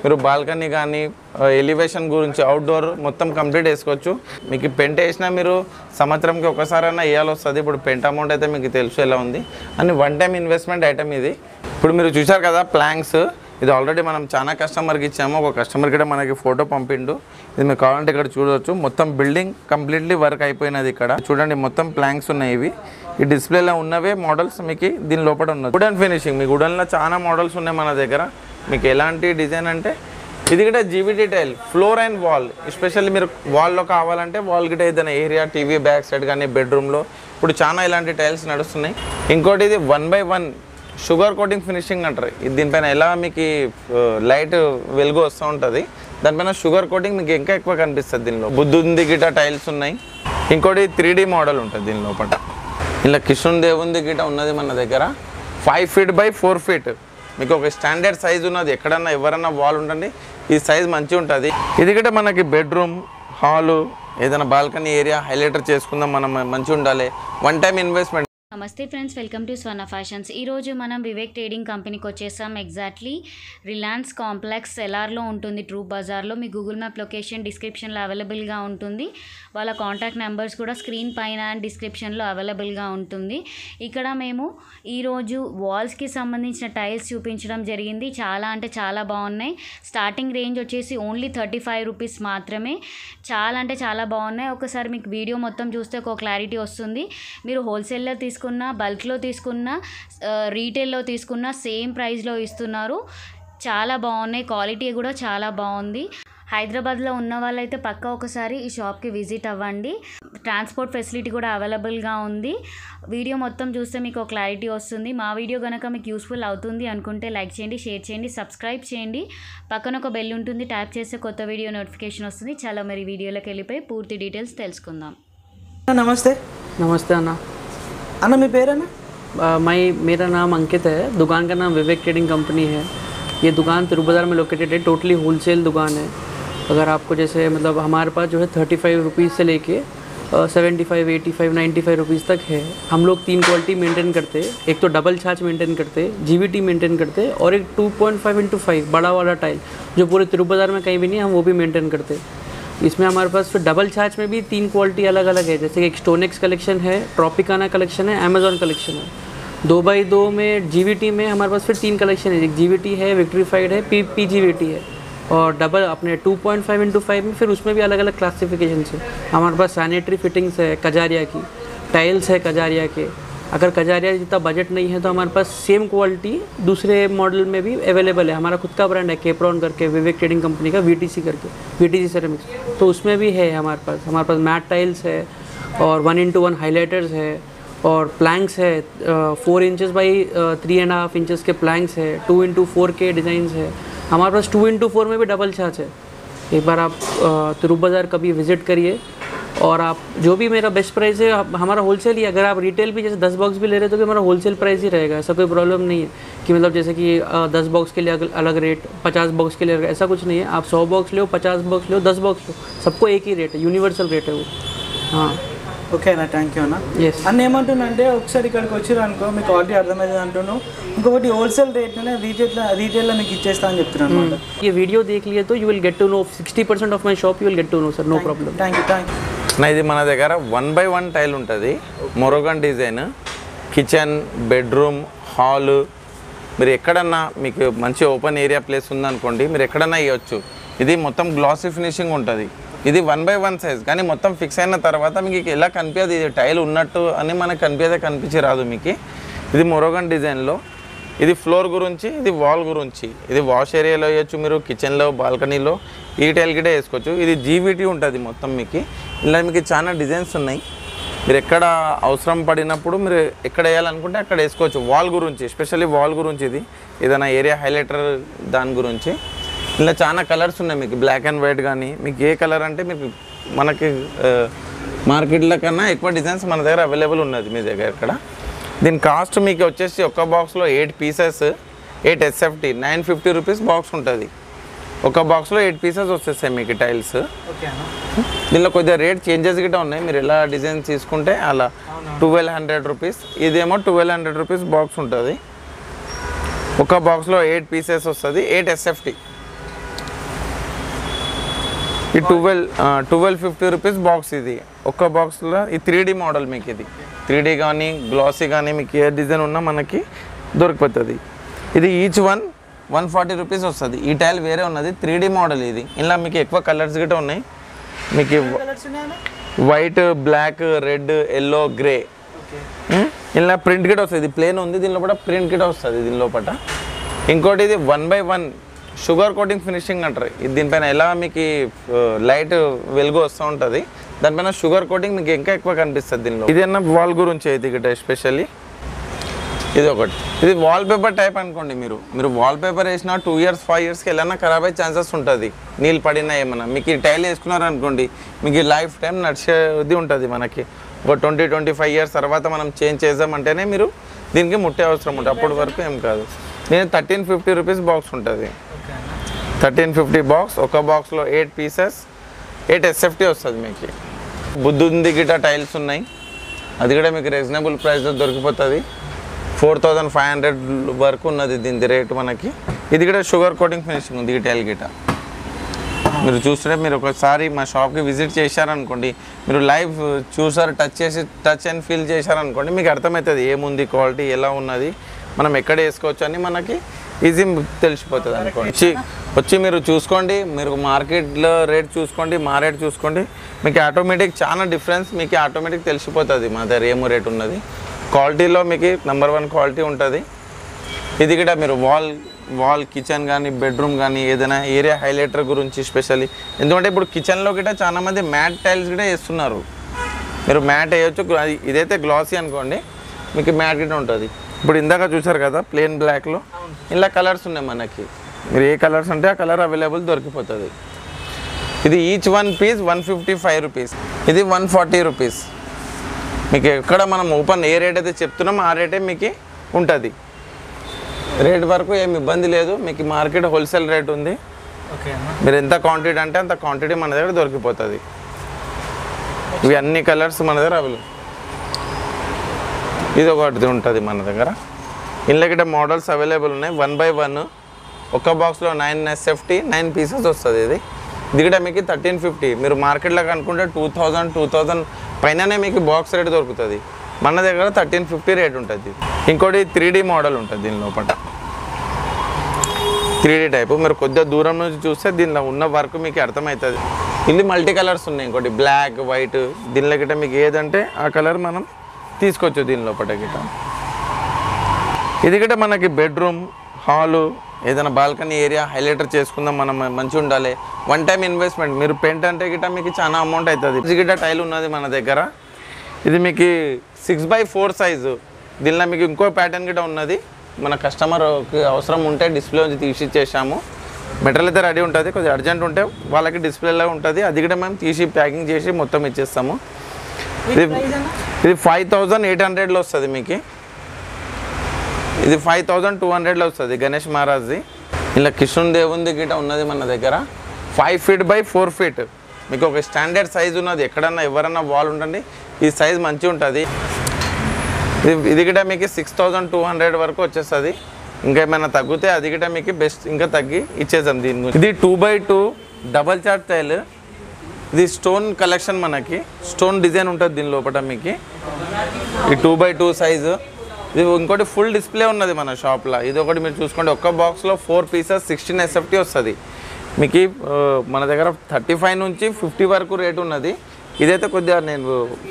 మీరు బాల్కనీ కానీ ఎలివేషన్ గురించి అవుట్డోర్ మొత్తం కంప్లీట్ వేసుకోవచ్చు. మీకు పెయింట్ వేసినా మీరు సంవత్సరంకి ఒకసారైనా వేయాలి వస్తుంది. ఇప్పుడు పెయింట్ అమౌంట్ అయితే మీకు తెలుసు ఎలా ఉంది అని వన్ టైం ఇన్వెస్ట్మెంట్ ఐటమ్ ఇది. ఇప్పుడు మీరు చూశారు కదా ప్లాంక్స్, ఇది ఆల్రెడీ మనం చాలా కస్టమర్కి ఇచ్చాము. ఒక కస్టమర్ కూడా మనకి ఫోటో పంపిండు. ఇది మీకు కావాలంటే ఇక్కడ చూడవచ్చు. మొత్తం బిల్డింగ్ కంప్లీట్లీ వర్క్ అయిపోయినది. ఇక్కడ చూడండి మొత్తం ప్లాంక్స్ ఉన్నాయి. ఇవి ఈ డిస్ప్లేలో ఉన్నవే మోడల్స్ మీకు దీని లోపల ఉన్నది. వుడెన్ ఫినిషింగ్, మీకు వుడెన్లో చాలా మోడల్స్ ఉన్నాయి మన దగ్గర. మీకు ఎలాంటి డిజైన్ అంటే ఇది కూడా GVT tile, floor and wall. Especially మీరు వాల్లో కావాలంటే వాల్ గిட்ட ఏదైనా ఏరియా టీవీ బ్యాక్ సైడ్ కానీ బెడ్రూమ్లో ఇప్పుడు చాలా ఇలాంటి టైల్స్ నడుస్తున్నాయి. ఇంకోటి ఇది 1/1 షుగర్ కోటింగ్ ఫినిషింగ్ అంటారు. దీనిపైన ఎలా మీకు లైట్ వెలుగు వస్తూ ఉంటుంది, దానిపైన షుగర్ కోటింగ్ మీకు ఇంకా ఎక్కువ కనిపిస్తుంది. దీనిలో బుద్ధుంది గిట టైల్స్ ఉన్నాయి. ఇంకోటి 3D మోడల్ ఉంటుంది దీని లోపల. ఇలా కిషన్ దేవుంది గిట ఉన్నది మన దగ్గర. 5 feet by 4 feet మీకు ఒక స్టాండర్డ్ సైజ్ ఉన్నది. ఎక్కడన్నా ఎవరన్నా వాల్ ఉంటుంది, ఈ సైజ్ మంచిగా ఉంటుంది. ఇది గిట మనకి బెడ్రూమ్, హాలు, ఏదైనా బాల్కనీ ఏరియా హైలైటర్ చేసుకుందాం మనం, మంచిగా ఉండాలి. One time investment. నమస్తే friends, welcome to Swarna fashions. ఈరోజు మనం వివేక్ ట్రేడింగ్ కంపెనీకి వచ్చేసాం. ఎగ్జాక్ట్లీ రిలయన్స్ కాంప్లెక్స్ ఎల్ఆర్లో ఉంటుంది, ట్రూ బజార్లో. మీ గూగుల్ మ్యాప్ లొకేషన్ డిస్క్రిప్షన్లో అవైలబుల్గా ఉంటుంది. వాళ్ళ కాంటాక్ట్ నెంబర్స్ కూడా స్క్రీన్ పైన అండ్ డిస్క్రిప్షన్లో అవైలబుల్గా ఉంటుంది. ఇక్కడ మేము ఈరోజు వాల్స్కి సంబంధించిన టైల్స్ చూపించడం జరిగింది. చాలా అంటే చాలా బాగున్నాయి. స్టార్టింగ్ రేంజ్ వచ్చేసి ఓన్లీ 35 రూపీస్ మాత్రమే. చాలా అంటే చాలా బాగున్నాయి. ఒకసారి మీకు వీడియో మొత్తం చూస్తే ఒక క్లారిటీ వస్తుంది. మీరు హోల్సేల్లో తీసుకున్న, బల్క్లో తీసుకున్న, రీటైల్లో తీసుకున్న సేమ్ ప్రైస్లో ఇస్తున్నారు. చాలా బాగున్నాయి. క్వాలిటీ కూడా చాలా బాగుంది. హైదరాబాద్లో ఉన్న వాళ్ళైతే పక్కా ఒకసారి ఈ షాప్కి విజిట్ అవ్వండి. ట్రాన్స్పోర్ట్ ఫెసిలిటీ కూడా అవైలబుల్గా ఉంది. వీడియో మొత్తం చూస్తే మీకు ఒక క్లారిటీ వస్తుంది. మా వీడియో కనుక మీకు యూస్ఫుల్ అవుతుంది అనుకుంటే లైక్ చేయండి, షేర్ చేయండి, సబ్స్క్రైబ్ చేయండి. పక్కన ఒక బెల్ ఉంటుంది, ట్యాప్ చేస్తే కొత్త వీడియో నోటిఫికేషన్ వస్తుంది. చాలా మరి వీడియోలోకి వెళ్ళిపోయి పూర్తి డీటెయిల్స్ తెలుసుకుందాం. नमस्ते। नमस्ते अन्ना। अन्ना मेरा पेर है ना? मेरा नाम अंकित है। दुकान का नाम विवेक ट्रेडिंग कंपनी है। ये दुकान तिरु बाज़ार में लोकेटेड है। टोटली होलसेल दुकान है। अगर आपको जैसे मतलब हमारे पास जो है 35 रुपीज़ से लेके 75, 85, 95 रुपीज़ तक है। हम लोग 3 क्वालिटी मेंटेन करते। एक तो डबल छाछ मेंटेन करते, जीवीटी मेंटेन करते, और एक 2.5x5 बड़ा वाला टाइल जो पूरे तिरु बाज़ार में कहीं भी नहीं, हम वो भी मेंटेन करते। इसमें हमारे पास फिर डबल छाछ में भी 3 क्वालिटी अलग अलग है। जैसे एक स्टोनेक्स कलेक्शन है, ट्रॉपिकाना कलेक्शन है, अमेजॉन कलेक्शन है। 2x2 में जीवीटी में हमारे पास फिर 3 कलेक्शन है। एक जीवीटी है, विक्ट्रीफाइड है, पीजीवीटी है, और डबल अपने 2.5x5 में फिर उसमें भी अलग अलग क्लासिफिकेशन है। हमारे पास सैनिटरी फिटिंग्स है कजारिया की, टाइल्स है कजारिया के। अगर कजारिया जितना बजट नहीं है तो हमारे पास सेम क्वालिटी दूसरे मॉडल में भी अवेलेबल है। हमारा खुद का ब्रांड है केप्रॉन करके, विवेक ट्रेडिंग कंपनी का, वीटीसी करके, वीटीसी सेरेमिक्स, तो उसमें भी है हमारे पास मैट टाइल्स है, और 1x1 हाईलाइटर्स है, और प्लैंक्स है। 4 इंचेस बाई 3.5 इंचेस के प्लैंक्स है। 2x4 के डिज़ाइंस है। हमारे पास 2x4 में भी डबल छाछ है। एक बार आप तिरु बाज़ार कभी विज़िट करिए, और आप जो भी मेरा बेस्ट प्राइस है हमारा होलसेल ही। अगर आप रिटेल भी जैसे 10 बॉक्स भी ले रहे तो भी हमारा होलसेल प्राइस ही रहेगा। ऐसा कोई प्रॉब्लम नहीं है कि मतलब जैसे कि 10 बॉक्स के लिए अलग रेट, 50 बॉक्स के लिए अलग, ऐसा कुछ नहीं है। आप 100 बॉक्स लो, 50 बॉक्स लो, 10 बॉक्स लो, सबको एक ही रेट है, यूनिवर्सल रेट है वो। हाँ ఓకే అన్న, థ్యాంక్ యూ అన్న. ఎస్ అన్న ఏమంటున్నంటే ఒకసారి ఇక్కడికి వచ్చారు అనుకో, మీకు క్వాలిటీ అర్థమైంది అంటున్నాను. ఇంకొకటి హోల్సేల్ రేట్లోనే రీటైల్లో మీకు ఇచ్చేస్తా అని చెప్తున్నాను అనమాట. ये वीडियो देख लिए तो you will get to know 60% off my shop, you will get to know sir, no problem. Thank you. నా ఇది మన దగ్గర 1/1 టైల్ ఉంటుంది. Moroccan design, kitchen, bedroom, hall. మీరు ఎక్కడన్నా మీకు మంచి ఓపెన్ ఏరియా ప్లేస్ ఉందనుకోండి, మీరు ఎక్కడన్నా ఇవ్వచ్చు. ఇది మొత్తం గ్లాసీ ఫినిషింగ్ ఉంటుంది. ఇది 1/1 సైజ్, కానీ మొత్తం ఫిక్స్ అయిన తర్వాత మీకు ఎలా కనిపించదు, ఇది టైల్ ఉన్నట్టు అని మనకు కనిపించి రాదు మీకు. ఇది మొరోగన్ డిజైన్లో. ఇది ఫ్లోర్ గురించి, ఇది వాల్ గురించి. ఇది వాష్ ఏరియాలో వేయచ్చు, మీరు కిచెన్లో, బాల్కనీలో ఈ టైల్ గిట్టే వేసుకోవచ్చు. ఇది జీవీటీ ఉంటుంది మొత్తం మీకు. ఇలా మీకు చాలా డిజైన్స్ ఉన్నాయి. మీరు ఎక్కడ అవసరం పడినప్పుడు మీరు ఎక్కడ వేయాలనుకుంటే అక్కడ వేసుకోవచ్చు. వాల్ గురించి, ఎస్పెషల్లీ వాల్ గురించి, ఇది ఏదైనా ఏరియా హైలైటర్ దాని గురించి. ఇలా చాలా కలర్స్ ఉన్నాయి మీకు, బ్లాక్ అండ్ వైట్ కానీ. మీకు ఏ కలర్ అంటే మీకు మనకి మార్కెట్లో కన్నా ఎక్కువ డిజైన్స్ మన దగ్గర అవైలబుల్ ఉన్నది మీ దగ్గర ఇక్కడ. దీని కాస్ట్ మీకు వచ్చేసి ఒక బాక్స్లో 8 పీసెస్, 8 SFT 950 రూపీస్ బాక్స్ ఉంటుంది. ఒక బాక్స్లో 8 పీసెస్ వచ్చేస్తాయి మీకు టైల్స్. దీనిలో కొద్దిగా రేట్ చేంజెస్ గిట్ట ఉన్నాయి. మీరు ఎలా డిజైన్ తీసుకుంటే అలా. 1200 రూపీస్, ఇదేమో 1200 రూపీస్ బాక్స్ ఉంటుంది. ఒక బాక్స్లో 8 పీసెస్ వస్తుంది, 8 SFT. ఈ 1250 రూపీస్ బాక్స్. ఇది ఒక్క బాక్స్లో ఈ 3D మోడల్ మీకు ఇది 3D కానీ గ్లాసీ కానీ మీకు ఏ డిజైన్ ఉన్నా మనకి దొరికిపోతుంది. ఇది ఈచ్ 140 రూపీస్ వస్తుంది. ఈ టైల్ వేరే ఉన్నది 3D మోడల్. ఇది ఇలా మీకు ఎక్కువ కలర్స్ గిట్ట ఉన్నాయి. మీకు white, black, red, yellow, grey ఇలా ప్రింట్ గిట్ట వస్తుంది. ఇది ప్లేన్ ఉంది, దీనిలో కూడా ప్రింట్ గిట్ట వస్తుంది దీని లోపల. ఇంకోటి ఇది 1/1 షుగర్ కోటింగ్ ఫినిషింగ్ అంటారు. ఇది దీనిపైన ఎలా మీకు లైట్ వెలుగు వస్తూ ఉంటుంది, దానిపైన షుగర్ కోటింగ్ మీకు ఇంకా ఎక్కువ కనిపిస్తుంది దీనిలో. ఇది అన్న వాల్ గురించి ఇది గిట్ట ఎస్పెషల్లీ. ఇది ఒకటి. ఇది వాల్ పేపర్ టైప్ అనుకోండి. మీరు వాల్ పేపర్ వేసినా 2 years 5 yearsకి ఎలా ఖరాబ్ అయ్యే ఛాన్సెస్ ఉంటుంది. నీళ్ళు పడినా ఏమన్నా మీకు ఈ టైల్ వేసుకున్నారు అనుకోండి, మీకు లైఫ్ టైం నడిచేది ఉంటుంది. మనకి ఒక 20-25 years తర్వాత మనం చేంజ్ చేద్దామంటేనే మీరు దీనికి ముట్టే అవసరం ఉంటుంది. అప్పటి వరకు ఏం కాదు. నేను 1350 రూపీస్ బాక్స్ ఉంటుంది. 1350 బాక్స్. ఒక బాక్స్లో 8 pieces 8 SFT వస్తుంది మీకు. బుద్ధుంది గిట్ట టైల్స్ ఉన్నాయి, అది కూడా మీకు రీజనబుల్ ప్రైస్లో దొరికిపోతుంది. 4500 వరకు ఉన్నది దీని రేటు మనకి. ఇది కూడా షుగర్ కోటింగ్ ఫినిషింగ్ ఉంది ఈ టైల్ గిట్ట. మీరు చూస్తుంటే మీరు ఒకసారి మా షాప్కి విజిట్ చేశారనుకోండి, మీరు లైవ్ చూసారు, టచ్ అండ్ ఫీల్ చేశారనుకోండి, మీకు అర్థమవుతుంది ఏముంది, క్వాలిటీ ఎలా ఉన్నది, మనం ఎక్కడ వేసుకోవచ్చు అని మనకి ఈజీ తెలిసిపోతుంది అనుకోండి. వచ్చి మీరు చూసుకోండి, మీరు మార్కెట్లో రేట్ చూసుకోండి, మా రేట్ చూసుకోండి, మీకు ఆటోమేటిక్ చాలా డిఫరెన్స్ మీకు ఆటోమేటిక్ తెలిసిపోతుంది మా దగ్గర ఏమో రేట్ ఉన్నది. క్వాలిటీలో మీకు నెంబర్ 1 క్వాలిటీ ఉంటుంది. ఇది కూడా మీరు వాల్ కిచెన్ కానీ బెడ్రూమ్ కానీ ఏదైనా ఏరియా హైలైటర్ గురించి స్పెషల్లీ, ఎందుకంటే ఇప్పుడు కిచెన్లో గిట్ట చాలామంది మ్యాట్ టైల్స్ కూడా వేస్తున్నారు. మీరు మ్యాట్ వేయచ్చు. ఇదైతే గ్లాసీ అనుకోండి, మీకు మ్యాట్ గిట్ట ఉంటుంది. ఇప్పుడు ఇందాక చూసారు కదా ప్లెయిన్ బ్లాక్లో ఇలా కలర్స్ ఉన్నాయి మనకి. మీరు ఏ కలర్స్ అంటే ఆ కలర్ అవైలబుల్ దొరికిపోతుంది. ఇది ఈచ్ 1 piece 155 రూపీస్. ఇది 140 రూపీస్. మీకు ఎక్కడ మనం ఓపెన్ ఏ రేట్ అయితే చెప్తున్నామో ఆ రేటే మీకు ఉంటుంది. రేట్ వరకు ఏమి ఇబ్బంది లేదు. మీకు మార్కెట్ హోల్సేల్ రేట్ ఉంది. మీరు ఎంత క్వాంటిటీ అంటే అంత క్వాంటిటీ మన దగ్గర దొరికిపోతుంది. ఇవి అన్ని కలర్స్ మన దగ్గర అవైలబుల్. ఇది ఒకటి ఉంటుంది మన దగ్గర. ఇందులో గిట్ట మోడల్స్ అవైలబుల్ ఉన్నాయి. 1/1 ఒక బాక్స్లో 9 SFT 9 pieces వస్తుంది. ఇది కూడా మీకు 1350. మీరు మార్కెట్లో కనుక్కుంటే 2000 పైననే మీకు బాక్స్ రేట్ దొరుకుతుంది. మన దగ్గర 1350 రేట్ ఉంటుంది. ఇంకోటి 3D మోడల్ ఉంటుంది దీని లోపల. 3D type. మీరు కొద్దిగా దూరం నుంచి చూస్తే దీనిలో ఉన్న వర్క్ మీకు అర్థమవుతుంది. ఇది మల్టీ కలర్స్ ఉన్నాయి. ఇంకోటి బ్లాక్, వైట్, దీనిలో గిట్ట మీకు ఏదంటే ఆ కలర్ మనం తీసుకోవచ్చు దీని లోపల గిట్ట. ఇది గిట్ట మనకి బెడ్రూమ్, హాలు, ఏదైనా బాల్కనీ ఏరియా హైలైటర్ చేసుకుందాం, మనం మంచిగా ఉండాలి. 1 time ఇన్వెస్ట్మెంట్. మీరు పెయింట్ అంటే గిట్ట మీకు చాలా అమౌంట్ అవుతుంది. ఇది గిట్ట టైల్ ఉన్నది మన దగ్గర. ఇది మీకు 6/4 సైజు. దీనిలో మీకు ఇంకో ప్యాటర్న్ గిట్ట ఉన్నది. మన కస్టమర్కి అవసరం ఉంటే డిస్ప్లే నుంచి తీసి ఇచ్చేసాము. మెటీరియల్ అయితే రెడీ ఉంటుంది. కొద్దిగా అర్జెంట్ ఉంటే వాళ్ళకి డిస్ప్లేలో ఉంటుంది. అది కూడా మేము తీసి ప్యాకింగ్ చేసి మొత్తం ఇచ్చేస్తాము. ఇది 5800లో వస్తుంది మీకు. ఇది 5200లో వస్తుంది గణేష్ మహారాజ్ది. ఇలా కిషన్ దేవుంది గిట్ట ఉన్నది మన దగ్గర. 5 feet by 4 feet మీకు ఒక స్టాండర్డ్ సైజు ఉన్నది. ఎక్కడన్నా ఎవరన్నా వాల్ ఉండండి, ఈ సైజ్ మంచిగా ఉంటుంది. ఇది గిట్ట మీకు 6200 వరకు వచ్చేస్తుంది. ఇంకా ఏమైనా తగ్గితే అది గిట్ట మీకు బెస్ట్ ఇంకా తగ్గి ఇచ్చేద్దాం దీని గురించి. ఇది 2/2 డబల్ చార్ట్ టైల్. ఇది స్టోన్ కలెక్షన్, మనకి స్టోన్ డిజైన్ ఉంటుంది దీని లోపల మీకు. ఈ 2/2 సైజు. ఇది ఇంకోటి ఫుల్ డిస్ప్లే ఉన్నది మన షాప్లో. ఇది ఒకటి మీరు చూసుకోండి. ఒక్క బాక్స్లో 4 pieces 16 SFT వస్తుంది మీకు. మన దగ్గర 35 నుంచి 50 వరకు రేటు ఉన్నది. ఇదైతే కొద్దిగా నేను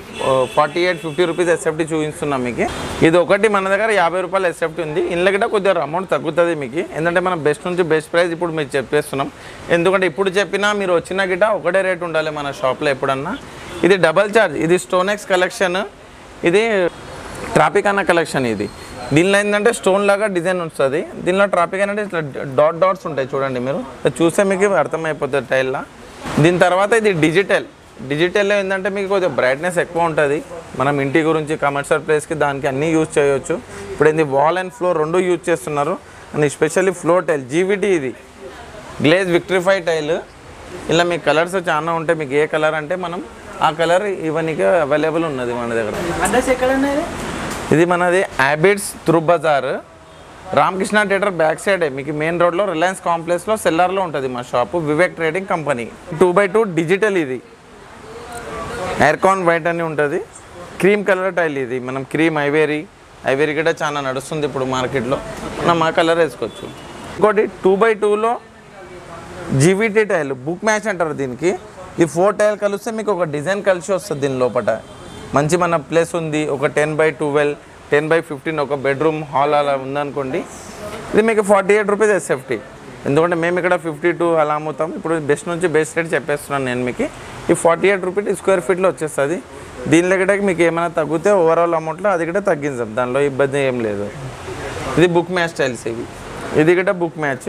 48-50 రూపీస్ SFT చూపిస్తున్నాం మీకు. ఇది ఒకటి మన దగ్గర 50 రూపాయలు SFT ఉంది. ఇందులో కూడా కొద్దిగా అమౌంట్ తగ్గుతుంది మీకు. ఎందుకంటే మనం బెస్ట్ నుంచి బెస్ట్ ప్రైస్ ఇప్పుడు మీకు చెప్పేస్తున్నాం. ఎందుకంటే ఇప్పుడు చెప్పినా మీరు వచ్చిన గిట్ట ఒకటే రేట్ ఉండాలి మన షాప్లో ఎప్పుడన్నా. ఇది డబల్ చార్జ్. ఇది స్టోనెక్స్ కలెక్షన్. ఇది ట్రాపికానా కలెక్షన్. ఇది దీనిలో ఏంటంటే స్టోన్ లాగా డిజైన్ వస్తుంది. దీనిలో ట్రాపికానా అంటే ఇట్లా డాట్స్ ఉంటాయి చూడండి. మీరు చూస్తే మీకు అర్థమైపోతుంది టైల్లో. దీని తర్వాత ఇది డిజిటల్లో ఏంటంటే మీకు కొద్దిగా బ్రైట్నెస్ ఎక్కువ ఉంటుంది. మనం ఇంటి గురించి కమర్షియల్ ప్లేస్కి దానికి అన్నీ యూజ్ చేయవచ్చు. ఇప్పుడు ఏంది వాల్ అండ్ ఫ్లోర్ రెండు యూజ్ చేస్తున్నారు. And especially floor tile GVT. ఇది గ్లేజ్ విక్ట్రిఫై టైల్. ఇలా మీకు కలర్స్ చాలా ఉంటాయి. మీకు ఏ కలర్ అంటే మనం ఆ కలర్ ఇవన్నీ అవైలబుల్ ఉన్నది మన దగ్గర. అడ్రస్ ఎక్కడ ఉన్నది? ఇది మనది హ్యాబిట్స్ త్రూ బజార్. రామకృష్ణ థియేటర్ బ్యాక్ సైడే మీకు మెయిన్ రోడ్లో రిలయన్స్ కాంప్లెక్స్లో సెల్లార్లో ఉంటుంది మా shop, Vivek trading company. 2x2 digital, ఇది ఎయిర్కాన్ వైట్ అని ఉంటుంది, క్రీమ్ కలర్ టైల్. ఇది మనం క్రీమ్ ఐవేరీ కూడా చాలా నడుస్తుంది ఇప్పుడు మార్కెట్లో, మనం ఆ కలర్ వేసుకోవచ్చు. ఇంకోటి 2x2లో జీవీటీ టైల్, బుక్ మ్యాచ్ అంటారు దీనికి. ఈ 4 టైల్ కలిస్తే మీకు ఒక డిజైన్ కలిసి వస్తుంది దీని లోపల. మంచి మన ప్లేస్ ఉంది, ఒక 10x12 10x15 ఒక బెడ్రూమ్ హాల్ అలా ఉందనుకోండి, ఇది మీకు 48 రూపీస్ ఎస్ఎఫ్టీ. ఎందుకంటే మేము ఇక్కడ 52 అలా అమ్ముతాం. ఇప్పుడు బెస్ట్ నుంచి బెస్ట్ రేట్ చెప్పేస్తున్నాను నేను మీకు. ఈ 48 రూపీస్ స్క్వేర్ ఫీట్లో వచ్చేస్తుంది. దీనిలో కూడా మీకు ఏమైనా తగ్గితే ఓవరాల్ అమౌంట్లో అది కూడా తగ్గించాం, దానిలో ఇబ్బంది ఏం లేదు. ఇది బుక్ మ్యాచ్ టైల్స్ ఇవి. ఇది కూడా బుక్ మ్యాచ్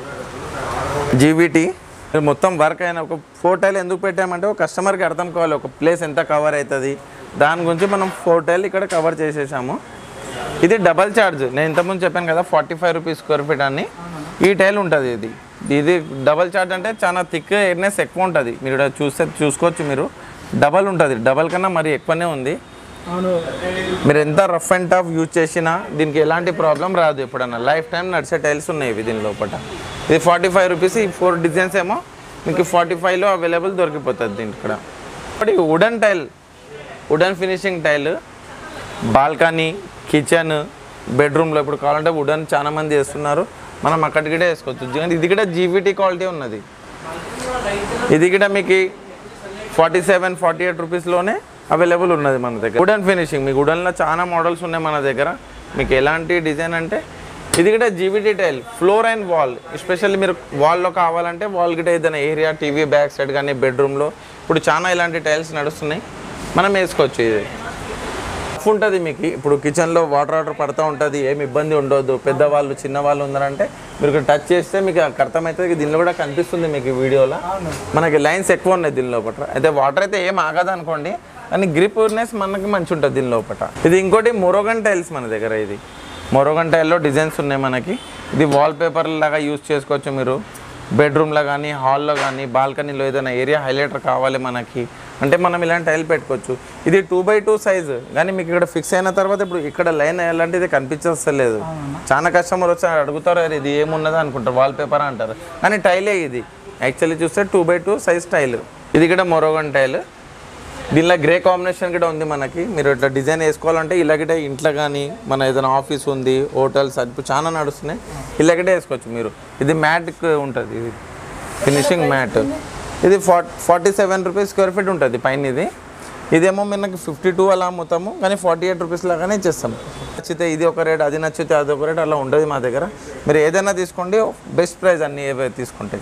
జీవీటీ. మొత్తం వర్క్ అయిన ఒక 4 టైల్ ఎందుకు పెట్టామంటే ఒక కస్టమర్కి అర్థం కావాలి ఒక ప్లేస్ ఎంత కవర్ అవుతుంది, దాని గురించి మనం 4 టైల్ ఇక్కడ కవర్ చేసేసాము. ఇది డబల్ ఛార్జ్, నేను ఇంతకుముందు చెప్పాను కదా 45 రూపీస్ స్క్వేర్ ఫీట్ అని. ఈ టైల్ ఉంటుంది ఇది డబల్ ఛార్జ్ అంటే చాలా థిక్ ఎయిర్నెస్ ఎక్కువ ఉంటుంది. మీరు ఇక్కడ చూసుకోవచ్చు, మీరు డబల్ ఉంటుంది, డబల్ కన్నా మరి ఎక్కువనే ఉంది. మీరు ఎంత రఫ్ అండ్ టఫ్ యూజ్ చేసినా దీనికి ఎలాంటి ప్రాబ్లం రాదు. ఎప్పుడన్నా లైఫ్ టైం నడిచే టైల్స్ ఉన్నాయి ఇవి దీని లోపల. ఇది 45 రూపీస్. ఈ 4 డిజైన్స్ ఏమో మీకు 45లో అవైలబుల్ దొరికిపోతుంది దీని ఇక్కడ. ఒకటి wooden tile, wooden finishing tile, balcony, kitchen, బెడ్రూమ్లో ఇప్పుడు కావాలంటే వుడెన్ చాలా మంది వేస్తున్నారు, మనం అక్కడికి కూడా వేసుకోవచ్చు. ఇది కూడా జీవీటీ క్వాలిటీ ఉన్నది. ఇది కూడా మీకు 47-48 రూపీస్లోనే అవైలబుల్ ఉన్నది మన దగ్గర. వుడెన్ ఫినిషింగ్, మీకు వుడెన్లో చాలా మోడల్స్ ఉన్నాయి మన దగ్గర. మీకు ఎలాంటి డిజైన్ అంటే ఇది కూడా GVT tile, floor and wall. Especially మీరు వాల్లో కావాలంటే వాల్ గిட்ட ఏదైనా ఏరియా, టీవీ బ్యాక్ సైడ్ కానీ బెడ్రూమ్లో ఇప్పుడు చాలా ఇలాంటి టైల్స్ నడుస్తున్నాయి, మనం వేసుకోవచ్చు. ఇది ఉంటుంది మీకు. ఇప్పుడు కిచెన్లో వాటర్ పడుతూ ఉంటుంది, ఏమి ఇబ్బంది ఉండదు. పెద్దవాళ్ళు చిన్నవాళ్ళు ఉన్నారంటే మీరు టచ్ చేస్తే మీకు అర్థమవుతుంది. దీనిలో కూడా కనిపిస్తుంది మీకు వీడియోలో, మనకి లైన్స్ ఎక్కువ ఉన్నాయి దీని లోపల. అయితే వాటర్ అయితే ఏం ఆగదు అనుకోండి, కానీ గ్రిప్నెస్ మనకి మంచి ఉంటుంది దీని లోపల. ఇది ఇంకోటి మొరోగన్ టైల్స్ మన దగ్గర. ఇది మొరోగన్ టైల్లో డిజైన్స్ ఉన్నాయి మనకి. ఇది వాల్ పేపర్ లాగా యూజ్ చేసుకోవచ్చు మీరు, బెడ్రూమ్లో కానీ హాల్లో కానీ బాల్కనీలో ఏదైనా ఏరియా హైలైటర్ కావాలి మనకి అంటే మనం ఇలాంటి టైల్ పెట్టుకోవచ్చు. ఇది 2x2 సైజు, కానీ మీకు ఇక్కడ ఫిక్స్ అయిన తర్వాత ఇప్పుడు ఇక్కడ లైన్ ఎలాంటిది కనిపించలేదు. చాలా కస్టమర్ వచ్చి అడుగుతారు, ఇది ఏమున్నదో అనుకుంటారు, వాల్ పేపర్ అంటారు, కానీ టైలే ఇది. యాక్చువల్లీ చూస్తే 2x2 సైజ్ టైల్. ఇది కూడా మొరోగన్ టైల్. దీనిలో గ్రే కాంబినేషన్ కూడా ఉంది మనకి. మీరు ఇట్లా డిజైన్ వేసుకోవాలంటే ఇలాగటే ఇంట్లో కానీ మన ఏదైనా ఆఫీస్ ఉంది, హోటల్స్ ఇప్పుడు చాలా నడుస్తున్నాయి, ఇలాగటే వేసుకోవచ్చు మీరు. ఇది మ్యాట్ ఉంటుంది, ఇది ఫినిషింగ్ మ్యాట్. ఇది 47 రూపీస్ స్క్వేర్ ఫీట్ ఉంటుంది పైన. ఇదేమో మనకి 52 అలా అమ్ముతాము, కానీ 48 రూపీస్ లాగానే ఇచ్చేస్తాం. నచ్చితే ఇది ఒక రేట్, అది నచ్చితే అది ఒక రేట్, అలా ఉండదు మా దగ్గర. మీరు ఏదైనా తీసుకోండి, బెస్ట్ ప్రైస్ అన్నీ ఏవైతే తీసుకుంటే.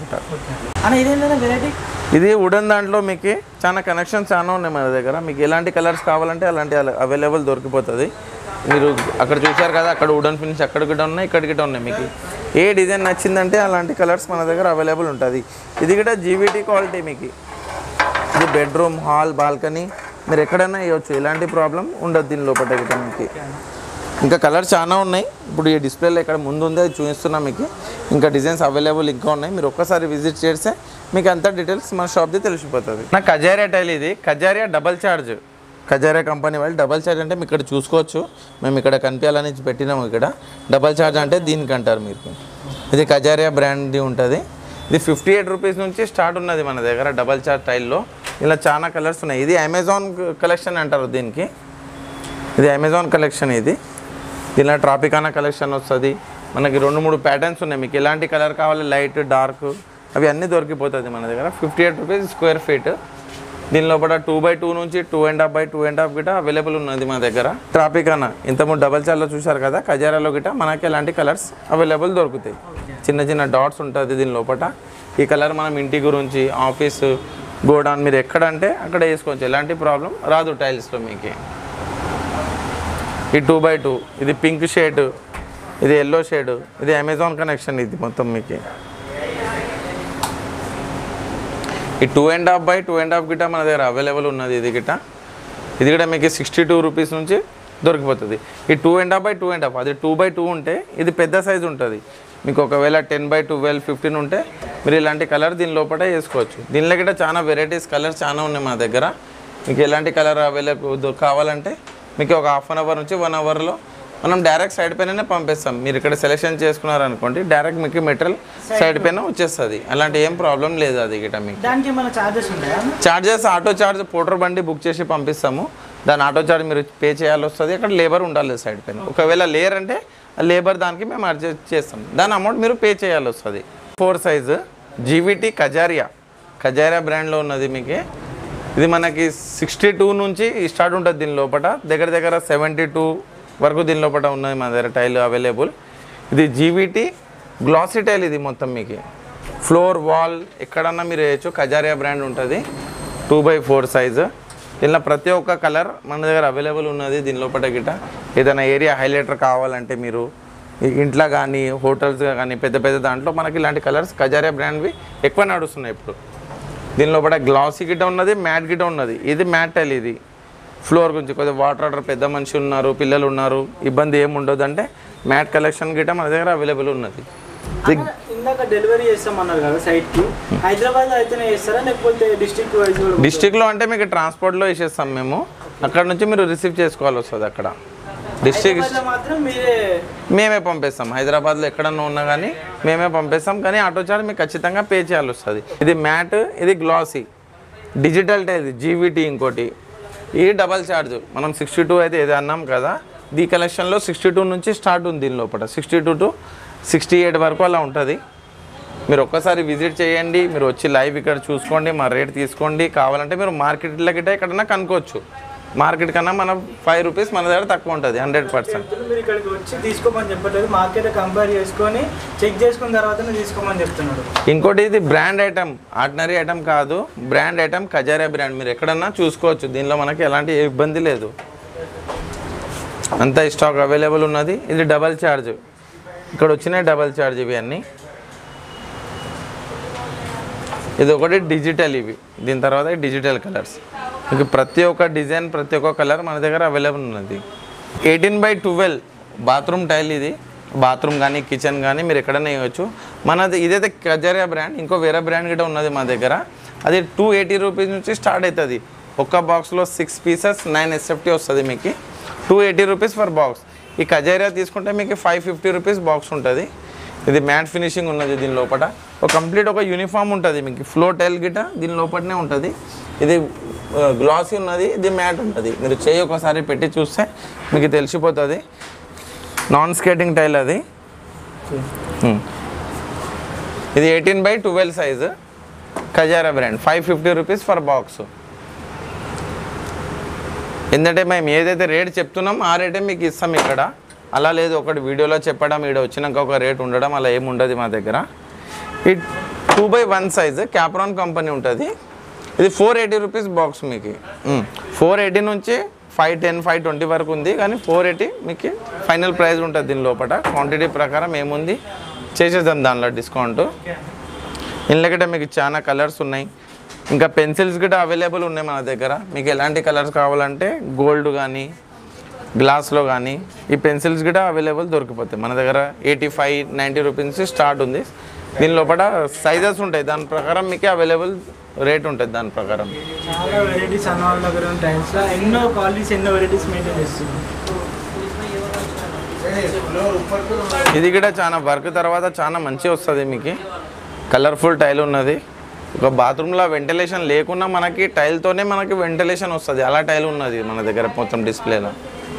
ఇది వుడెన్ దాంట్లో మీకు చాలా కనెక్షన్స్ చాలా ఉన్నాయి మన దగ్గర. మీకు ఎలాంటి కలర్స్ కావాలంటే అలాంటి అవైలబుల్ దొరికిపోతుంది. మీరు అక్కడ చూశారు కదా, అక్కడ వుడెన్ ఫినిష్ అక్కడ కూడా ఉన్నాయి, ఇక్కడ కూడా ఉన్నాయి. మీకు ఏ డిజైన్ నచ్చిందంటే అలాంటి కలర్స్ మన దగ్గర అవైలబుల్ ఉంటుంది. ఇది కూడా జీవీటీ క్వాలిటీ మీకు. ఇది బెడ్రూమ్, హాల్, బాల్కనీ మీరు ఎక్కడైనా వేయవచ్చు, ఎలాంటి ప్రాబ్లం ఉండదు దీని లోపల గిట్ట మీకు. ఇంకా కలర్స్ చాలా ఉన్నాయి. ఇప్పుడు ఈ డిస్ప్లేలో ఇక్కడ ముందు ఉంది, అది చూపిస్తున్నాం మీకు. ఇంకా డిజైన్స్ అవైలబుల్ ఇంకా ఉన్నాయి. మీరు ఒక్కసారి విజిట్ చేస్తే మీకు అంతా డీటెయిల్స్ మన షాప్ది తెలిసిపోతుంది. నా కజారియా టైల్. ఇది Kajaria double charge, Kajaria company వాళ్ళు. డబల్ ఛార్జ్ అంటే మీకు ఇక్కడ చూసుకోవచ్చు, మేము ఇక్కడ కనిపించాలని పెట్టినాము. ఇక్కడ డబల్ ఛార్జ్ అంటే దీనికి అంటారు మీరు. ఇది కజారియా బ్రాండ్ది ఉంటుంది. ఇది 58 రూపీస్ నుంచి స్టార్ట్ ఉన్నది మన దగ్గర డబల్ ఛార్జ్ టైల్లో. ఇలా చాలా కలర్స్ ఉన్నాయి. ఇది అమెజాన్ కలెక్షన్ అంటారు దీనికి. ఇది అమెజాన్ కలెక్షన్. ఇది ఇలా ట్రాపికానా కలెక్షన్ వస్తుంది మనకి. 2-3 ప్యాటర్న్స్ ఉన్నాయి. మీకు ఎలాంటి కలర్ కావాలి, లైట్, డార్క్, అవి అన్నీ దొరికిపోతుంది మన దగ్గర. 58 రూపీస్ స్క్వేర్ ఫీట్. దీని లోపల 2x2 నుంచి 2.5x2.5 గిట అవైలబుల్ ఉన్నది మన దగ్గర. ట్రాపికానా ఇంతకుముందు డబల్ చార్లో చూశారు కదా, కజారాలో గిట మనకి ఎలాంటి కలర్స్ అవైలబుల్ దొరుకుతాయి. చిన్న చిన్న డాట్స్ ఉంటుంది దీని లోపల. ఈ కలర్ మనం ఇంటి గురించి, ఆఫీసు, గోడౌన్ మీరు ఎక్కడంటే అక్కడ వేసుకోవచ్చు, ఎలాంటి ప్రాబ్లం రాదు టైల్స్లో మీకు. ఈ 2x2 ఇది పింక్ షేడ్, ఇది ఎల్లో షేడ్, ఇది అమెజాన్ కనెక్షన్. ఇది మొత్తం మీకు ఈ 2.5x2.5 గిట మన దగ్గర అవైలబుల్ ఉన్నది. ఇది గిట ఇది కూడా మీకు 62 రూపీస్ నుంచి దొరికిపోతుంది. ఈ 2.5x2.5 అది 2x2 ఉంటే ఇది పెద్ద సైజు ఉంటుంది. మీకు ఒకవేళ 10x12, 15 ఉంటే మీరు ఇలాంటి కలర్ దీని లోపల వేసుకోవచ్చు. దీనిలో గిట చాలా వెరైటీస్ కలర్స్ చాలా ఉన్నాయి మా దగ్గర. మీకు ఎలాంటి కలర్ అవైలబుల్ కావాలంటే మీకు ఒక హాఫ్ అన్ అవర్ నుంచి 1 అవర్లో మనం డైరెక్ట్ సైడ్ పైననే పంపిస్తాం. మీరు ఇక్కడ సెలెక్షన్ చేసుకున్నారనుకోండి డైరెక్ట్ మీకు మెటీరియల్ సైడ్ పైన వచ్చేస్తుంది. అలాంటి ఏం ప్రాబ్లం లేదు. అది గిట మీకు దానికి ఏమైనా చార్జెస్ ఉంటాయా? చార్జెస్ ఆటో చార్జ్ పోటర్ బండి బుక్ చేసి పంపిస్తాము. దాని ఆటో చార్జ్ మీరు పే చేయాల్సి వస్తుంది. అక్కడ లేబర్ ఉండాలి సైడ్ పైన. ఒకవేళ లేర్ అంటే లేబర్ దానికి మేము అడ్జస్ట్ చేస్తాం. దాని అమౌంట్ మీరు పే చేయాల్సి వస్తుంది. 4 సైజు జీవిటీ కజారియా బ్రాండ్లో ఉన్నది మీకు. ఇది మనకి 62 నుంచి స్టార్ట్ ఉంటుంది. దీని లోపల దగ్గర 72 వరకు దీని లోపల ఉన్నది మన దగ్గర టైల్ అవైలబుల్. ఇది జీవిటీ గ్లాసీ టైల్. ఇది మొత్తం మీకు ఫ్లోర్ వాల్ ఎక్కడన్నా మీరు వేయచ్చు. కజారియా బ్రాండ్ ఉంటుంది. 2x4 size. దీనిలో ప్రతి ఒక్క కలర్ మన దగ్గర అవైలబుల్ ఉన్నది. దీని లోపల గిట ఏదైనా ఏరియా హైలైటర్ కావాలంటే మీరు ఇంట్లో కానీ హోటల్స్ కానీ పెద్ద దాంట్లో మనకి ఇలాంటి కలర్స్ కజారియా బ్రాండ్వి ఎక్కువ నడుస్తున్నాయి ఇప్పుడు. దీని లోపల గ్లాసీ గిట ఉన్నది, మ్యాట్ గిట ఉన్నది. ఇది మ్యాట్ టైల్. ఇది ఫ్లోర్ గురించి కొద్దిగా వాటర్ పెద్ద మనిషి ఉన్నారు, పిల్లలు ఉన్నారు, ఇబ్బంది ఏమి ఉండదు అంటే మ్యాట్ కలెక్షన్ గిట మన దగ్గర అవైలబుల్ ఉన్నది. ఇందాక డెలివరీ చేస్తామన్నారు కదా సైట్కి, హైదరాబాద్లో అయితేనే చేస్తారా లేకపోతే డిస్ట్రిక్ట్ వైజ్? డిస్ట్రిక్ట్లో అంటే మీకు ట్రాన్స్పోర్ట్లో వేసేస్తాం మేము. అక్కడ నుంచి మీరు రిసీవ్ చేసుకోవాల్సి వస్తుంది. అక్కడ డిస్ట్రిక్ట్ మాత్రం మేమే పంపిస్తాం. హైదరాబాద్లో ఎక్కడన్నా ఉన్నా కానీ మేమే పంపిస్తాం. కానీ ఆటో చార్జ్ మీకు ఖచ్చితంగా పే చేయాల్సి వస్తుంది. ఇది మ్యాట్, ఇది గ్లాసీ డిజిటల్ టైల్. ఇది జీవిటీ ఇంకోటి. ఈ డబల్ ఛార్జ్. మనం 62 అయితే ఏదో అన్నాం కదా, ఈ కలెక్షన్లో 62 నుంచి స్టార్ట్ ఉంది. దీని లోపల 62 to 68 వరకు అలా ఉంటుంది. మీరు ఒక్కసారి విజిట్ చేయండి. మీరు వచ్చి లైవ్ ఇక్కడ చూసుకోండి, మా రేట్ తీసుకోండి. కావాలంటే మీరు మార్కెట్లో గిట్ట ఎక్కడన్నా కనుక్కోవచ్చు. మార్కెట్ కన్నా మన 5 రూపీస్ మన దగ్గర తక్కువ ఉంటుంది 100%. మీరు ఇక్కడికి వచ్చి తీసుకోమని చెప్పట్లేదు, మార్కెట్ కంపేర్ చేసుకొని చెక్ చేసుకున్న తర్వాతనే తీసుకోమని చెప్తున్నాడు. ఇంకోటి ఇది బ్రాండ్ ఐటమ్, ఆర్డినరీ ఐటమ్ కాదు, బ్రాండ్ ఐటమ్ కజారియా బ్రాండ్. మీరు ఎక్కడన్నా చూసుకోవచ్చు. దీనిలో మనకి ఎలాంటి ఇబ్బంది లేదు. అంతా స్టాక్ అవైలబుల్ ఉన్నది. ఇది డబల్ ఛార్జ్. ఇక్కడ వచ్చినాయి డబల్ ఛార్జ్ ఇవి అన్నీ. ఇది ఒకటి డిజిటల్. ఇవి దీని తర్వాత డిజిటల్ కలర్స్. మీకు ప్రతి ఒక్క డిజైన్ ప్రతి ఒక్క కలర్ మన దగ్గర అవైలబుల్ ఉన్నది. 18x12 bathroom tile. ఇది బాత్రూమ్ కానీ కిచెన్ కానీ మీరు ఎక్కడైనా వేయవచ్చు. మనది ఇదైతే కజారియా బ్రాండ్. ఇంకో వేరే బ్రాండ్ కూడా ఉన్నది మా దగ్గర. అది 280 రూపీస్ నుంచి స్టార్ట్ అవుతుంది. ఒక్క బాక్స్లో 6 పీసెస్ 9 SFT వస్తుంది మీకు. 280 రూపీస్ ఫర్ బాక్స్. ఈ కజారియా తీసుకుంటే మీకు 550 రూపీస్ బాక్స్ ఉంటుంది. ఇది మ్యాట్ ఫినిషింగ్ ఉన్నది. దీని లోపల ఒక కంప్లీట్ ఒక యూనిఫామ్ ఉంటుంది మీకు. ఫ్లో టైల్ గిట దీని లోపలనే ఉంటుంది. ఇది గ్లాసీ ఉన్నది, ఇది మ్యాట్ ఉంటుంది. మీరు చేయి ఒకసారి పెట్టి చూస్తే మీకు తెలిసిపోతుంది. నాన్ స్కేటింగ్ టైల్ అది. ఇది 18x12 size Kajaria brand. 550 rupees for box. ఎందుకంటే మేము ఏదైతే రేట్ చెప్తున్నాం ఆ రేటే మీకు ఇస్తాం ఇక్కడ. అలా లేదు ఒకటి వీడియోలో చెప్పడం ఇక్కడ వచ్చినాక ఒక రేట్ ఉండడం అలా ఏమి ఉండదు మా దగ్గర. ఈ 2x1 సైజు క్యాప్రాన్ కంపెనీ ఉంటుంది. ఇది 480 రూపీస్ బాక్స్ మీకు. 480 నుంచి 510, 520 వరకు ఉంది. కానీ 480 మీకు ఫైనల్ ప్రైస్ ఉంటుంది. దీని లోపల క్వాంటిటీ ప్రకారం ఏముంది చేసేద్దాం దానిలో డిస్కౌంట్. ఇందులో మీకు చాలా కలర్స్ ఉన్నాయి. ఇంకా పెన్సిల్స్ కూడా అవైలబుల్ ఉన్నాయి మన దగ్గర. మీకు ఎలాంటి కలర్స్ కావాలంటే గోల్డ్ కానీ గ్లాస్లో కానీ ఈ పెన్సిల్స్ కూడా అవైలబుల్ దొరికిపోతాయి మన దగ్గర. 85, 90 రూపీస్ నుంచి స్టార్ట్ ఉంది. దీని లోపల సైజెస్ ఉంటాయి. దాని ప్రకారం మీకు అవైలబుల్ రేట్ ఉంటుంది. దాని ప్రకారం చాలా వెరైటీస్ అన్న వాళ్ళ దగ్గర ఉంటాయి. ఎన్నో క్వాలిటీస్, ఎన్నో వెరైటీస్ మెయింటైన్ చేస్తున్నాం. ఇది కూడా చాలా వర్క్ తర్వాత చాలా మంచిగా వస్తుంది మీకు. కలర్ఫుల్ టైల్ ఉన్నది. ఒక బాత్రూంలో వెంటిలేషన్ లేకున్నా మనకి టైల్తోనే మనకి వెంటిలేషన్ వస్తుంది. అలా టైల్ ఉన్నది మన దగ్గర మొత్తం డిస్ప్లేలో.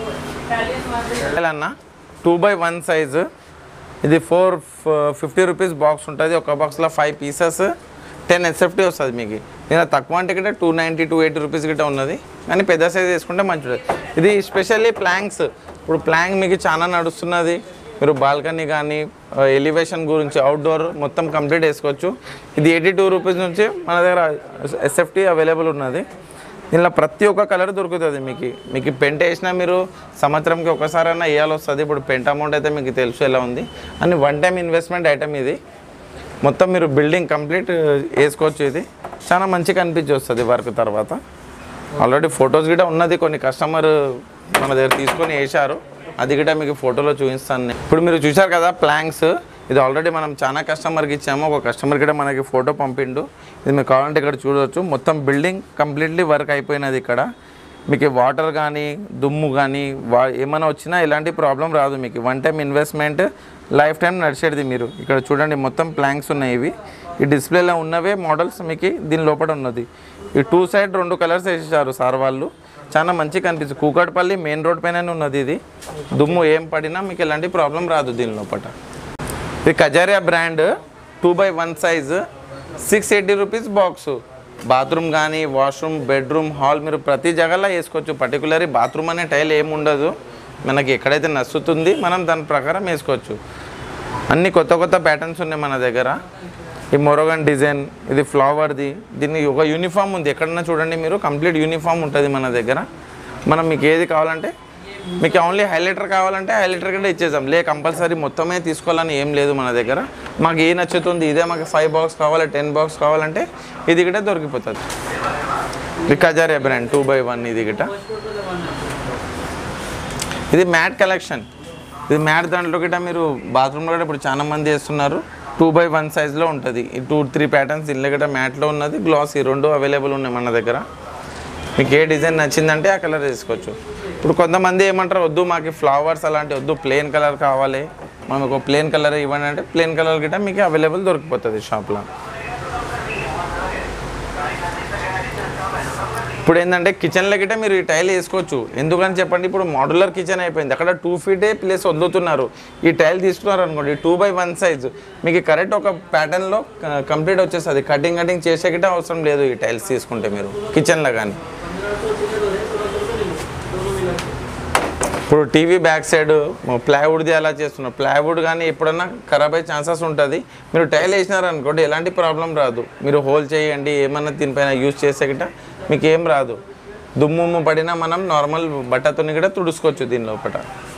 అన్న 2x1 సైజు. ఇది 450 రూపీస్ బాక్స్ ఉంటుంది. ఒక బాక్స్లో 5 పీసెస్ 10 SFT వస్తుంది మీకు. నేను తక్కువ అంటే గిట్ట 290, 280 రూపీస్ గిట్ట ఉన్నది. కానీ పెద్ద సైజ్ వేసుకుంటే మంచిది. ఇది స్పెషల్లీ ప్లాంక్స్. ఇప్పుడు ప్లాంక్ మీకు చాలా నడుస్తున్నది. మీరు బాల్కనీ కానీ ఎలివేషన్ గురించి అవుట్డోర్ మొత్తం కంప్లీట్ వేసుకోవచ్చు. ఇది 82 రూపీస్ నుంచి మన దగ్గర SFT అవైలబుల్ ఉన్నది. దీనిలో ప్రతి ఒక్క కలర్ దొరుకుతుంది మీకు పెయింట్ వేసినా మీరు సంవత్సరంకి ఒకసారైనా వేయాల్సి వస్తుంది. ఇప్పుడు పెయింట్ అమౌంట్ అయితే మీకు తెలుసు ఎలా ఉంది అని. 1 టైం ఇన్వెస్ట్మెంట్ ఐటమ్ ఇది. మొత్తం మీరు బిల్డింగ్ కంప్లీట్ వేసుకోవచ్చు. ఇది చాలా మంచిగా అనిపించి వస్తుంది వర్క్ తర్వాత. ఆల్రెడీ ఫొటోస్ కూడా ఉన్నది. కొన్ని కస్టమర్ మన దగ్గర తీసుకొని వేశారు. అది కూడా మీకు ఫోటోలో చూపిస్తాను. ఇప్పుడు మీరు చూశారు కదా ప్లాంక్స్. ఇది ఆల్రెడీ మనం చాలా కస్టమర్కి ఇచ్చాము. ఒక కస్టమర్ కూడా మనకి ఫోటో పంపిండు. ఇది మీకు కావాలంటే ఇక్కడ చూడవచ్చు. మొత్తం బిల్డింగ్ కంప్లీట్లీ వర్క్ అయిపోయినది. ఇక్కడ మీకు వాటర్ కానీ దుమ్ము కానీ ఏమైనా వచ్చినా ఎలాంటి ప్రాబ్లం రాదు మీకు. One time investment, life time నడిచేది. మీరు ఇక్కడ చూడండి మొత్తం ప్లాంక్స్ ఉన్నాయి. ఇవి ఈ డిస్ప్లేలో ఉన్నవే మోడల్స్ మీకు దీని లోపల ఉన్నది. ఈ 2 సైడ్ 2 కలర్స్ వేసేసారు సార్ వాళ్ళు, చాలా మంచిగా కనిపిస్తుంది. కూకట్పల్లి మెయిన్ రోడ్ పైన ఉన్నది ఇది. దుమ్ము ఏం పడినా మీకు ఎలాంటి ప్రాబ్లం రాదు దీని లోపల. ఇది Kajaria brand 2x1 size 680 rupees box. Bathroom కానీ వాష్రూమ్, బెడ్రూమ్, హాల్ మీరు ప్రతి జగల్లో వేసుకోవచ్చు. పర్టికులర్లీ బాత్రూమ్ అనే టైల్ ఏమి ఉండదు, మనకి ఎక్కడైతే నచ్చుతుంది మనం దాని ప్రకారం వేసుకోవచ్చు. అన్ని కొత్త కొత్త ప్యాటర్న్స్ ఉన్నాయి మన దగ్గర. ఈ మొరగన్ డిజైన్, ఇది ఫ్లవర్ది, దీన్ని ఒక యూనిఫామ్ ఉంది. ఎక్కడన్నా చూడండి మీరు, కంప్లీట్ యూనిఫామ్ ఉంటుంది మన దగ్గర. మనం మీకు ఏది కావాలంటే, మీకు ఓన్లీ హైలైటర్ కావాలంటే హైలైటర్ కూడా ఇచ్చేసాం. కంపల్సరీ మొత్తమే తీసుకోవాలని ఏం లేదు మన దగ్గర. మాకు ఏ నచ్చుతుంది, ఇదే మాకు 5 బాక్స్ కావాలి, 10 బాక్స్ కావాలంటే ఇది కూడా దొరికిపోతుంది. ఇది కజారియా బ్రాండ్ 2x1. ఇది గిట ఇది మ్యాట్ కలెక్షన్. ఇది మ్యాట్ దాంట్లో గిట మీరు బాత్రూమ్లో కూడా ఇప్పుడు చాలా మంది వేస్తున్నారు. 2x1 సైజ్లో ఉంటుంది. ఈ 2-3 ప్యాటర్న్స్ ఇల్లు గట్రా మ్యాట్లో ఉన్నది, గ్లాస్, ఈ 2 అవైలబుల్ ఉన్నాయి మన దగ్గర. మీకు ఏ డిజైన్ నచ్చిందంటే ఆ కలర్ తీసుకోవచ్చు. ఇప్పుడు కొంతమంది ఏమంటారు, వద్దు మాకు ఫ్లవర్స్ అలాంటి వద్దు, ప్లెయిన్ కలర్ కావాలి, మనకు ఒక ప్లెయిన్ కలర్ ఇవ్వండి అంటే ప్లెయిన్ కలర్ గిట్ట మీకు అవైలబుల్ దొరికిపోతుంది షాప్లో. ఇప్పుడు ఏంటంటే కిచెన్లో గిట్ట మీరు ఈ టైల్ వేసుకోవచ్చు. ఎందుకని చెప్పండి, ఇప్పుడు మోడ్యులర్ కిచెన్ అయిపోయింది. అక్కడ 2 ఫీటే ప్లేస్ వదులుతున్నారు. ఈ టైల్ తీసుకున్నారు అనుకోండి, 2x1 సైజ్ మీకు కరెక్ట్ ఒక ప్యాటర్న్లో కంప్లీట్ వచ్చేస్తుంది. కటింగ్ చేసే గిట్ట అవసరం లేదు ఈ టైల్స్ తీసుకుంటే మీరు కిచెన్లో. కానీ ఇప్పుడు టీవీ బ్యాక్ సైడ్ ప్లైవుడ్ది అలా చేస్తున్నారు. ప్లైవుడ్ కానీ ఎప్పుడన్నా ఖరాబ్ అయ్యే ఛాన్సెస్ ఉంటుంది. మీరు టైల్ వేసినారనుకోండి ఎలాంటి ప్రాబ్లం రాదు. మీరు హోల్ చేయండి, ఏమన్నా దీనిపైన యూజ్ చేసే గిట్ట మీకు ఏం రాదు. దుమ్ము పడినా మనం నార్మల్ బట్టతో కూడా తుడుచుకోవచ్చు దీని లోపల.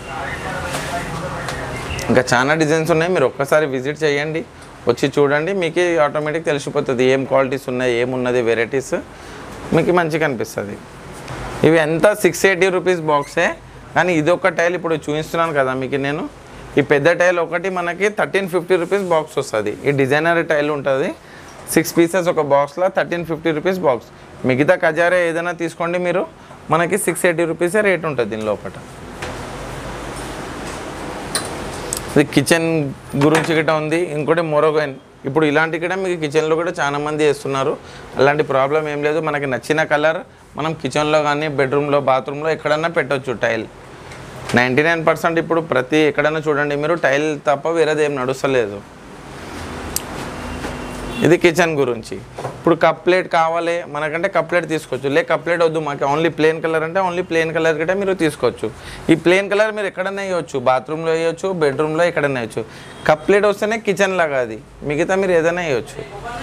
ఇంకా చాలా డిజైన్స్ ఉన్నాయి. మీరు ఒక్కసారి విజిట్ చేయండి, వచ్చి చూడండి, మీకు ఆటోమేటిక్ తెలిసిపోతుంది ఏం క్వాలిటీస్ ఉన్నాయి, ఏమున్నది వెరైటీస్ మీకు మంచిగా అనిపిస్తుంది. ఇవి ఎంత 680 రూపీస్ బాక్సే. కానీ ఇది ఒక టైల్ ఇప్పుడు చూపిస్తున్నాను కదా మీకు నేను, ఈ పెద్ద టైల్ ఒకటి మనకి 1350 రూపీస్ బాక్స్ వస్తుంది. ఈ డిజైనర్ టైల్ ఉంటుంది, 6 పీసెస్ ఒక బాక్స్లో 1350 రూపీస్ బాక్స్. మిగతా కజారియా ఏదైనా తీసుకోండి మీరు, మనకి 680 రూపీసే రేట్ ఉంటుంది దీని లోపల. ఇది కిచెన్ గురించి గిట్ట ఉంది. ఇంకోటి మొరగన్, ఇప్పుడు ఇలాంటి కూడా మీకు కిచెన్లో కూడా చాలా మంది వేస్తున్నారు. అలాంటి ప్రాబ్లం ఏం లేదు. మనకి నచ్చిన కలర్ మనం కిచెన్లో కానీ బెడ్రూమ్లో, బాత్రూంలో ఎక్కడన్నా పెట్టవచ్చు టైల్. 99% ఇప్పుడు ప్రతి ఎక్కడైనా చూడండి మీరు, టైల్ తప్ప వేరేది ఏం నడుస్తలేదు. ఇది కిచెన్ గురించి. ఇప్పుడు కప్ ప్లేట్ కావాలి మనకంటే కప్ ప్లేట్ తీసుకోవచ్చు. కప్ ప్లేట్ వద్దు మాకు ఓన్లీ ప్లెయిన్ కలర్ అంటే ఓన్లీ ప్లెయిన్ కలర్ గిట్ట మీరు తీసుకోవచ్చు. ఈ ప్లెయిన్ కలర్ మీరు ఎక్కడన్నా వేయవచ్చు, బాత్రూంలో వేయవచ్చు, బెడ్రూమ్లో ఎక్కడన్నా వేయచ్చు. కప్ ప్లేట్ వస్తేనే కిచెన్ లాగా, అది మిగతా మీరు ఏదైనా వేయవచ్చు.